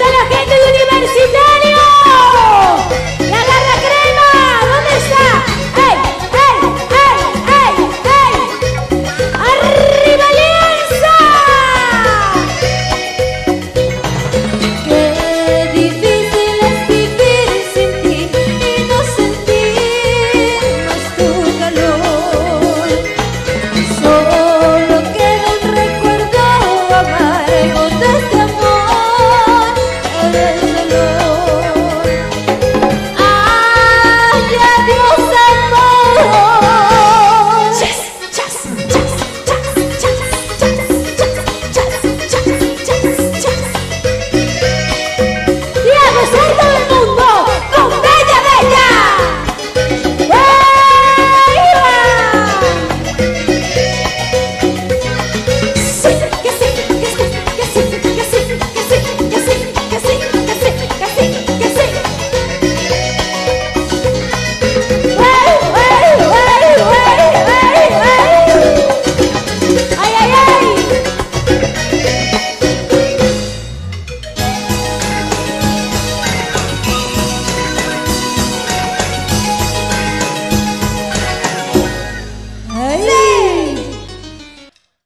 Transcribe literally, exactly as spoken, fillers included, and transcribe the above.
la gente de Universitario! ¡La garra crema! ¿Dónde está? ¡Ey, ey, ey, ey, ey! ¡Arriba Alianza! Qué difícil es vivir sin ti y no sentir más tu calor. Solo queda un recuerdo amargo de este amor, el dolor.